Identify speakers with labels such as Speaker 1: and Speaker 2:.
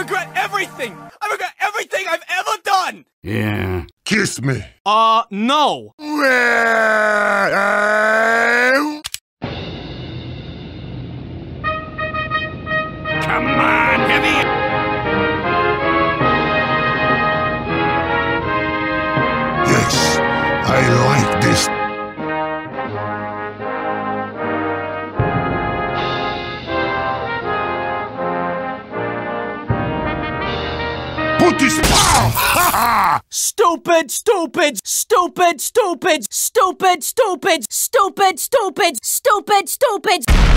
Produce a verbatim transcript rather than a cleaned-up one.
Speaker 1: regret everything! I regret everything I've ever done!
Speaker 2: Yeah.
Speaker 3: Kiss me.
Speaker 1: Uh, no.
Speaker 2: Come on, heavy!
Speaker 3: Yes, I like this. Put this pow! Ha ha!
Speaker 1: Stupid, stupid, stupid, stupid, stupid, stupid, stupid, stupid, stupid, stupid.